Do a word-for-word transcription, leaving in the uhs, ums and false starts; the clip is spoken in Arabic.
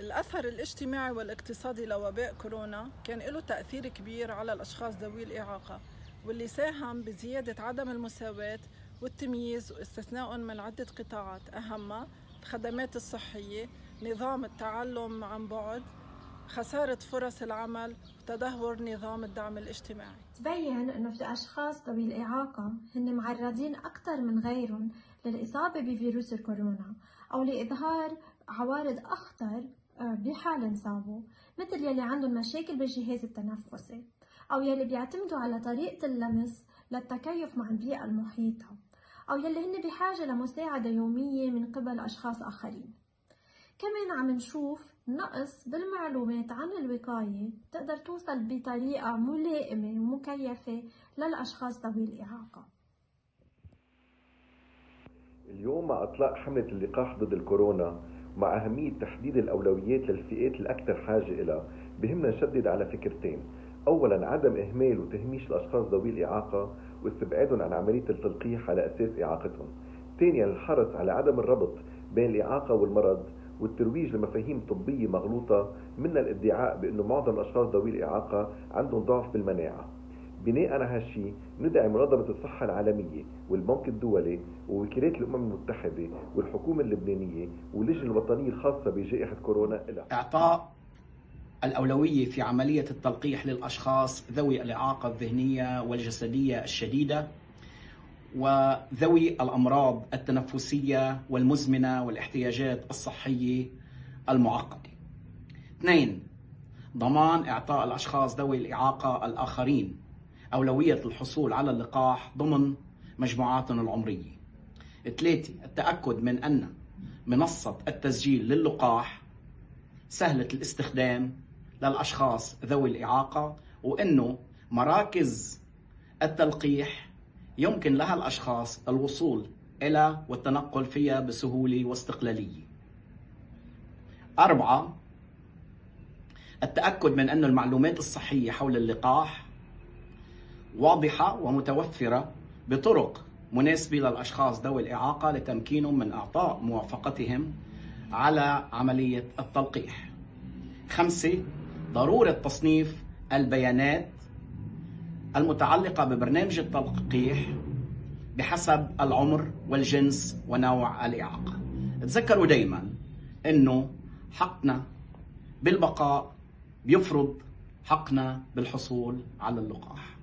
الأثر الاجتماعي والاقتصادي لوباء كورونا كان له تأثير كبير على الأشخاص ذوي الإعاقة، واللي ساهم بزيادة عدم المساواة والتمييز واستثنائهم من عدة قطاعات أهمها الخدمات الصحية، نظام التعلم عن بعد، خسارة فرص العمل، وتدهور نظام الدعم الاجتماعي. تبين أنه في الأشخاص ذوي الإعاقة هن معرضين أكثر من غيرهم للإصابة بفيروس الكورونا أو لإظهار عوارض أخطر بحال انصابوا، مثل يلي عندهم مشاكل بالجهاز التنفسي أو يلي بيعتمدوا على طريقة اللمس للتكيف مع البيئة المحيطة، أو يلي هن بحاجة لمساعدة يومية من قبل أشخاص آخرين. كمان عم نشوف نقص بالمعلومات عن الوقاية تقدر توصل بطريقة ملائمة ومكيفة للأشخاص ذوي الإعاقة. اليوم مع إطلاق حملة اللقاح ضد الكورونا، مع أهمية تحديد الأولويات للفئات الأكثر حاجة إلها، بهمنا نشدد على فكرتين. أولاً عدم إهمال وتهميش الأشخاص ذوي الإعاقة واستبعادهم عن عملية التلقيح على أساس إعاقتهم. ثانياً الحرص على عدم الربط بين الإعاقة والمرض والترويج لمفاهيم طبية مغلوطة، منها الادعاء بأنه معظم الأشخاص ذوي الإعاقة عندهم ضعف بالمناعة. بناء على هالشي ندعي منظمة الصحة العالمية والبنك الدولي ووكالات الأمم المتحدة والحكومة اللبنانية واللجنة الوطنية الخاصة بجائحة كورونا إلى إعطاء الأولوية في عملية التلقيح للأشخاص ذوي الإعاقة الذهنية والجسدية الشديدة وذوي الأمراض التنفسية والمزمنة والاحتياجات الصحية المعقدة. اثنين، ضمان إعطاء الأشخاص ذوي الإعاقة الآخرين أولوية الحصول على اللقاح ضمن مجموعاتهم العمرية. ثلاثة، التأكد من أن منصة التسجيل للقاح سهلة الاستخدام للأشخاص ذوي الإعاقة، وأنه مراكز التلقيح يمكن لها الأشخاص الوصول إلى والتنقل فيها بسهولة واستقلالية. أربعة، التأكد من أن المعلومات الصحية حول اللقاح واضحة ومتوفرة بطرق مناسبة للأشخاص ذوي الإعاقة لتمكينهم من إعطاء موافقتهم على عملية التلقيح. خمسة، ضرورة تصنيف البيانات المتعلقة ببرنامج التلقيح بحسب العمر والجنس ونوع الإعاقة. تذكروا دايما أنه حقنا بالبقاء بيفرض حقنا بالحصول على اللقاح.